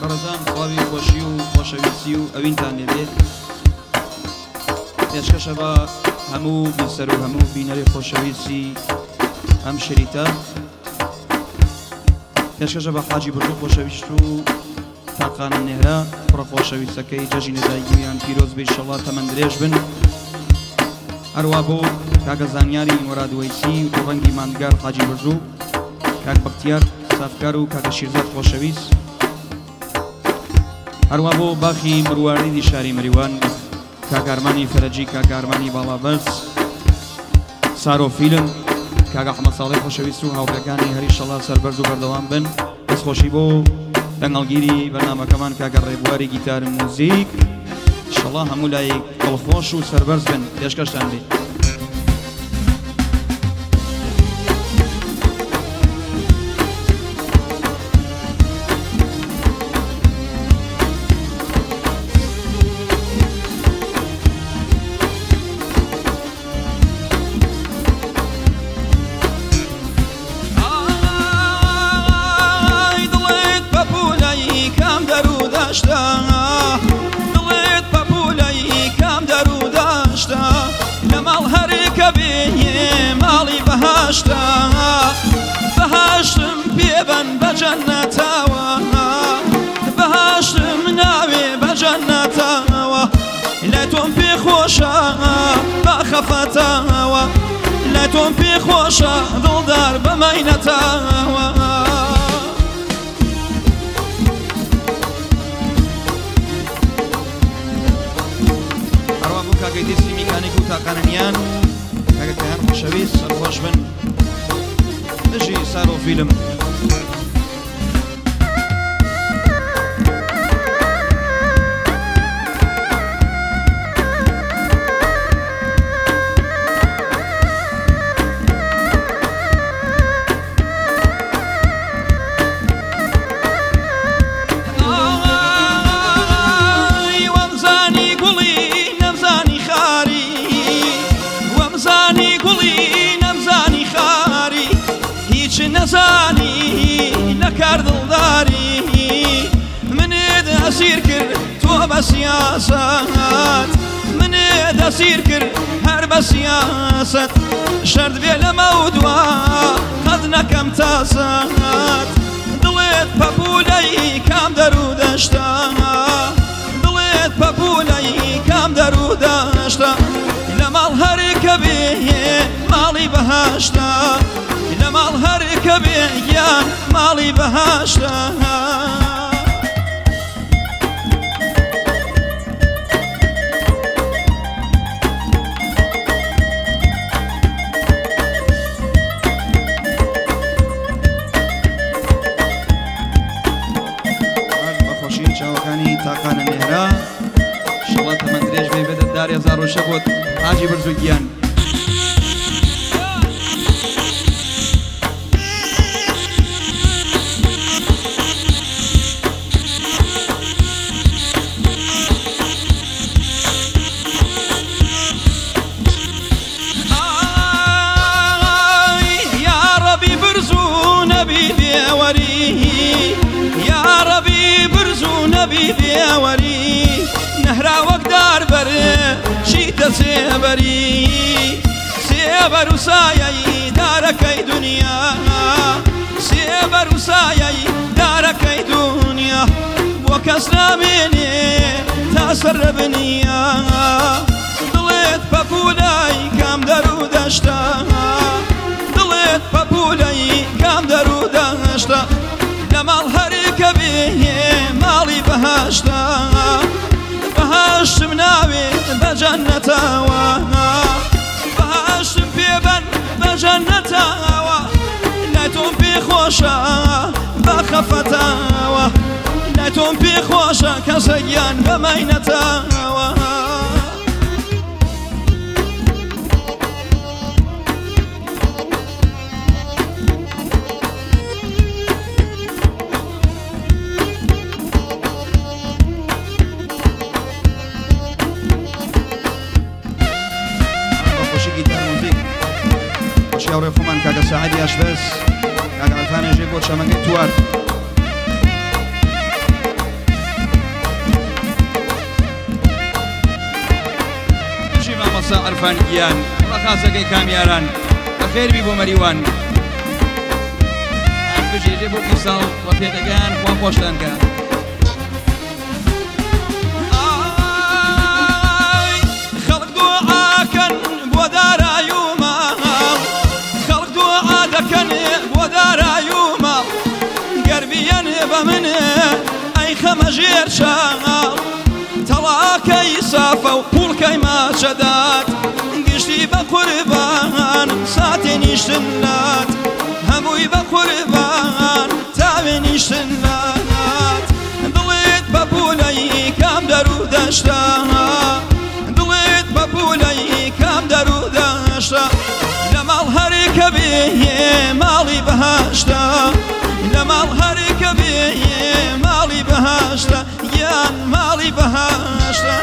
ڕزان خواوی خۆشی و خۆشەویستی و ئەوینتان لێبێت پێشکەشە بە هەموو بیسەر و هەموو بینەری خۆشەویستی ئەم شریتە پێشکەشە بە حاجی بردو خۆشەویست و تاقانە نێرە پڕە خۆشەویستەکەی جەژینە دایگیان پیرۆز بێ ئینشەڵڵا تەمەند درێژ بن هەروە بۆ کاکە زانیاری مۆرادوەیسی و تۆڕەنگی ماندگار حاجی بردو کاک بەختیار سافکار و کاکە شیرزاد خۆشەویست هەروە بۆ باخی مرواریدی شاری مریوان کاکارمانی فەرەجی کاکارمانی باڵابەرز سارۆ فیلم کاکە حەمەد ساڵحی خۆشەویست و هاوڕێکانی هەری ئینشەڵڵا سەربەرز و بەردەوام بن دەستخۆشی بۆ دەنگەڵگیری بەرنامەکەمان کاکە ڕێبواری گیتار موزیک ئینشەڵڵا هەموو لایەک دڵخۆش و سەربەرز بن پێشکەشتان بێت دڵێت پەپولەی کام دەروداشتە لە ماڵ هەرێکە بێنێ ماڵی بەهاشتە بەهاشتم پێبەن بە جەننەتەوە بەهاشتم ناوێ بە جەننەتەوە لە تۆم پێخۆشە بە خەفەتەوە لە تۆم پێخۆشە دڵدار بەمەینەتەوە کاکەی دیسی میکانیک و تاقانەنیان کاکەکەیان خۆشەویست سەرخۆش بن دژی سارۆ فیلم نەزانی لەکار دڵداری منێ دەسیر کرد تۆ بە سیاسەت منێ دەسیر کرد هەر بە سیاسەت شەرد بێ لەمە و دوا قەت نەکەم تاسەت دڵێت پەپولەی کام دەرودەشتە دڵێت پەپولەی کام دەرودەشتە لە ماڵ هەرێکە بێ ماڵی بەهاشتە لە ماڵ هەرێکە بێ گیان ماڵی بەهاشتە بەخۆشی چاوەکانی تاقانە نێرە ئینشەڵڵا تەمەند درێژ بێ بێتە داری هەزار ڕۆژە بۆت حاجی بەرز و گیان بێوەری نەهرا وەک داربەرێ چیتە سێبەری سێبەر و سایەی دارەکەی دنیا سێبەر و سایەی دارەکەی دنیا بۆ کەس نامێنێ تا سەر لە بنیا دڵێت پەپولەی کام دەرودەشتە دڵێت پەپولەی کام دەرودەشتە لە ماڵ هەرێکە بێ ماڵی بەهاشتە بەهاشتم ناوێت بە جەننەتەوە بەهاشتم پێبەن بە جەننەتەوە لە تۆم پێخۆشە بە خەفەتەوە لە تۆم پێخۆشە کەسە گیان بەمەینەتەوە شاورێ خۆمان کاکە سەعیدی ئاشبەز کاکە عەرفانێژێ بۆ چەمەنگەی توار مامۆستا عەرفان گیان وڵا خازەکەی کامیاران بەخێر بی بۆ مەریوان بژێژێ بۆ پیساڵ وە پێدەگەیان خوا خۆشتان کە خەڵک دوعاکەن بۆ دارایی و ماڵ خەڵک دوعا دەکەن بۆ دارایی و ماڵ گەر بیەن بە من ئەی خەمە ژێر چاڵ تەڵاکەی سافە و پوڵکەی ماچەدات گشتی بە قوربان ساتێ نیشتنات هەمووی بە قوربان تاوێ نیشتنات دڵێت بە پولەی کام دەر و دەشتە دڵێت بە پولەی کام دەر و دەشتە لە ماڵ هەرێکە بێ ماڵی بەهاشتە لە ماڵ هەرێکە بێ ماڵی بەهاشتە یان ماڵی بەهاشتە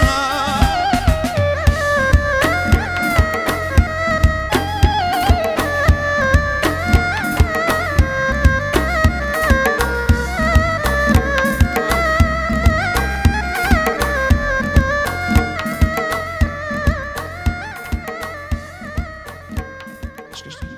Скажите.